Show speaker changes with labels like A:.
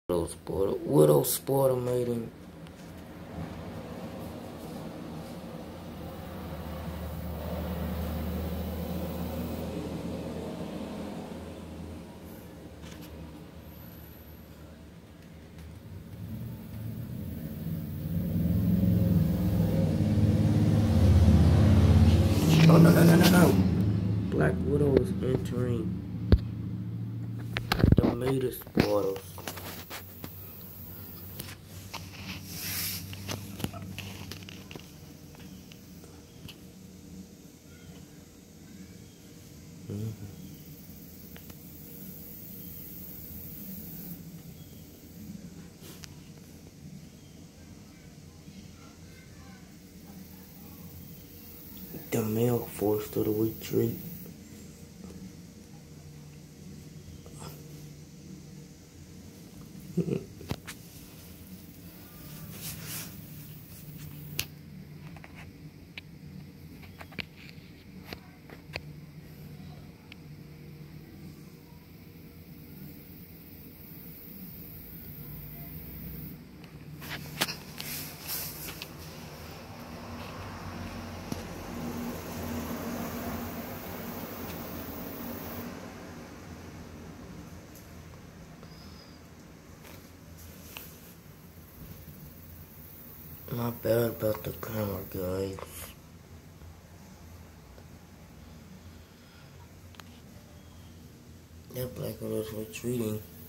A: Widow spoiler mating. Oh, no. Black Widow is entering the Matus portals. The male forced her to retreat. My bad about the camera, guys. That Black Widow's retreating.